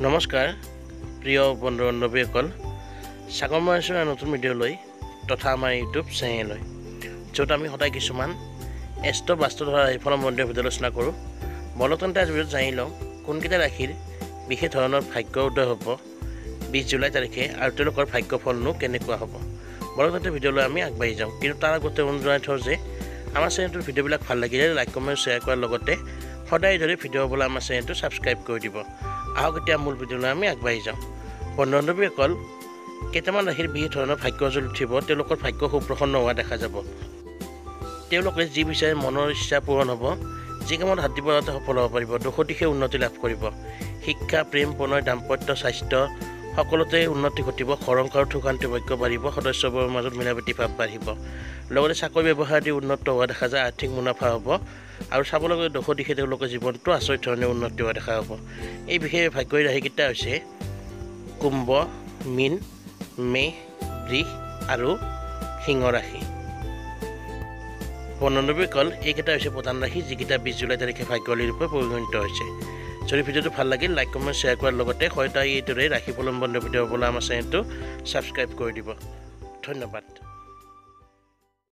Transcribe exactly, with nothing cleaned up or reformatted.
নমস্কাৰ প্ৰিয় বন্ধু বান্ধৱীসকল স্বাগতম জনাইছোঁ নতুন ভিডিঅ'লৈ তথা আমাৰ ইউটিউব চেনেললৈ য'ত আমি সদায় কিছুমান এষ্ট্ৰ বাস্তু ধৰা ৰাশিফলৰ মন্দিৰৰ ভিডিঅ' আলোচনা কৰোঁ। বলতন্তে আজি ভিডিঅ'ত জানি লওঁ কোনকেইটা ৰাশিৰ বিশেষ ধৰণৰ ভাগ্য উদয় হ'ব বিছ জুলাই তাৰিখে আৰু তেওঁলোকৰ ভাগ্যফলনো কেনেকুৱা হ'ব। বলতন্তে ভিডিঅ'লৈ আমি আগবাঢ়ি যাওঁ, কিন্তু তাৰ আগতে অনুৰোধ জনাই থওঁ যে আমাৰ চেনেলটোৰ ভিডিঅ'বিলাক ভাল লাগিলে লাইক কমেণ্ট শ্বেয়াৰ কৰাৰ লগতে সদায় ধৰি ভিডিঅ' হ'বলৈ আমাৰ চেনেলটো ছাবস্ক্ৰাইব কৰি দিব। আহক এতিয়া মূল ভিডিঅ'লৈ আমি আগবাঢ়ি যাওঁ। বন্ধু বান্ধৱীসকল, কেইটামান ৰাশিৰ বিশেষ ধৰণৰ ভাগ্য জ্বলি উঠিব, তেওঁলোকৰ ভাগ্য সুপ্ৰসন্ন হোৱা দেখা যাব। তেওঁলোকে যি বিচাৰে মনৰ ইচ্ছা পূৰণ হ'ব, যি কামত হাত দিব তাতে সফল হ'ব পাৰিব, দুখদিশে উন্নতি লাভ কৰিব। শিক্ষা, প্ৰেম, প্ৰণয়, দাম্পত্য, স্বাস্থ্য সকলোতে উন্নতি ঘটিব। ঘৰংকাৰ সুশান্তি ভাগ্য বাঢ়িব, সদস্যবোৰৰ মাজত মিলাপ্ৰীতি ভাৱ বাঢ়িব। লগতে চাকৰি ব্যৱসায় আদি উন্নত হোৱা দেখা যায়, আৰ্থিক মুনাফা হ'ব আৰু চাবলৈ গ'লে দশ দিশে তেওঁলোকৰ জীৱনটো আচৰিত ধৰণে উন্নতি হোৱা দেখা হ'ব। এই বিশেষ ভাগ্যৰ ৰাশিকেইটা হৈছে কুম্ভ, মীন, মেষ, বৃষ আৰু সিংহ ৰাশি। বন্ধুসকল, এইকেইটা হৈছে প্ৰধান ৰাশি যিকেইটা বিছ জুলাই তাৰিখে ভাগ্যৱালী ৰূপে পৰিগণিত হৈছে। যদি ভিডিঅ'টো ভাল লাগিল লাইক কমেণ্ট শ্বেয়াৰ কৰাৰ লগতে সদায় এইদৰে ৰাশিফল সম্বন্ধীয় ভিডিঅ' হ'বলৈ আমাৰ চেনেলটো ছাবস্ক্ৰাইব কৰি দিব। ধন্যবাদ।